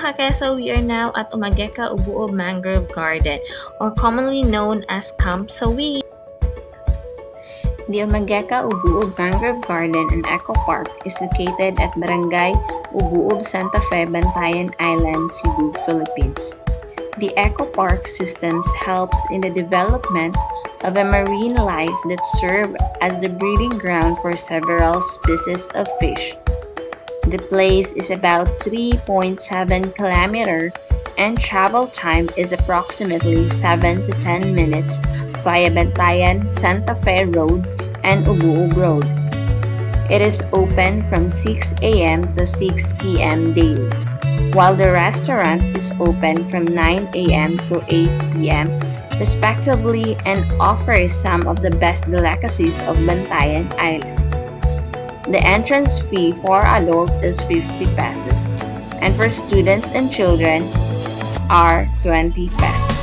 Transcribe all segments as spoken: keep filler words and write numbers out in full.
ka-keso, we are now at Umageka Ubuob Mangrove Garden, or commonly known as Camp Sawi. The Umageka Ubuob Mangrove Garden and Eco Park is located at Barangay Ubuob, Santa Fe, Bantayan Island, Cebu, Philippines. The Eco Park systems helps in the development of a marine life that serve as the breeding ground for several species of fish. The place is about three point seven kilometers and travel time is approximately seven to ten minutes via Bantayan, Santa Fe Road, and Ubuob Road. It is open from six A M to six P M daily, while the restaurant is open from nine A M to eight P M respectively and offers some of the best delicacies of Bantayan Island. The entrance fee for adult is fifty pesos, and for students and children are twenty pesos.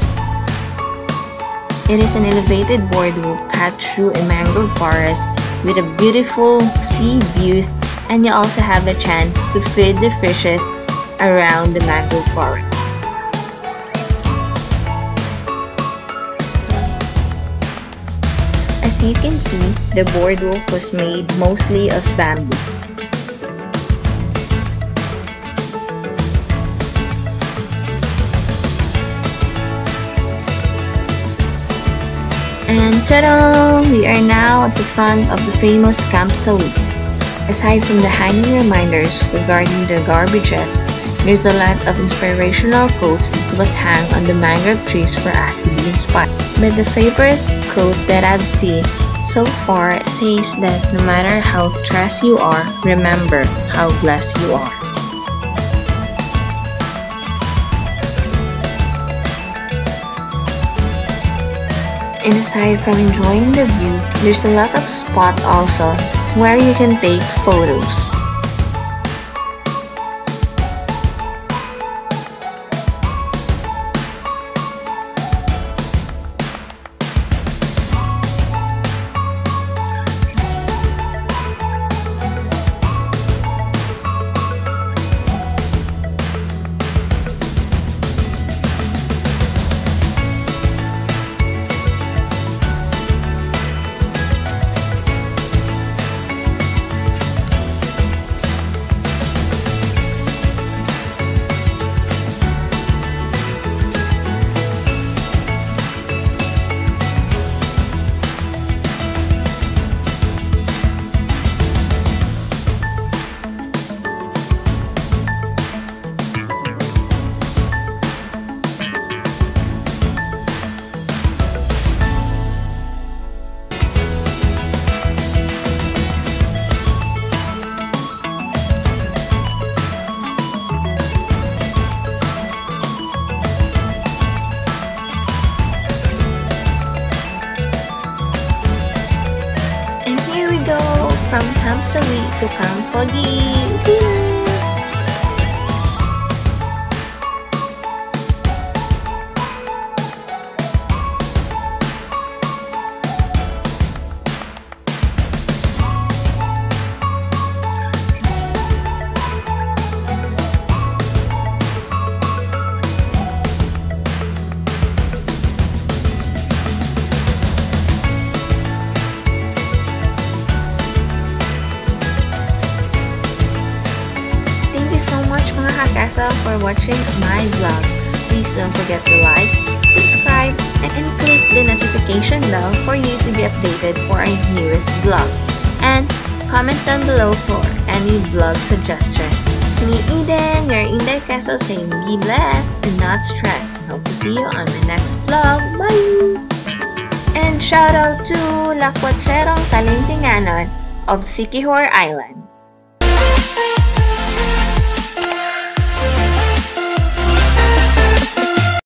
It is an elevated boardwalk cut through a mangrove forest with a beautiful sea views, and you also have a chance to feed the fishes around the mangrove forest. As you can see, the boardwalk was made mostly of bamboos. And ta-da! We are now at the front of the famous Camp Sawi. Aside from the hanging reminders regarding the garbages, there's a lot of inspirational quotes that was hung on the mangrove trees for us to be inspired. But the favorite quote that I've seen so far says that no matter how stressed you are, remember how blessed you are. And aside from enjoying the view, there's a lot of spots also where you can take photos. From Camp Sawi to Camp Pogi. Thank you so much mga ka-keso for watching my vlog. Please don't forget to like, subscribe, and click the notification bell for you to be updated for our newest vlog. And comment down below for any vlog suggestion. It's me, Eden, your Inday Keso, saying be blessed and not stressed. And hope to see you on my next vlog. Bye! And shout out to Lakwatserong Talintinganon of Siquijor Island.